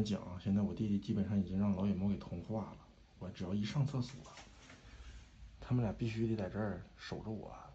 们讲，现在我弟弟基本上已经让老野猫给同化了。我只要一上厕所，他们俩必须得在这儿守着我。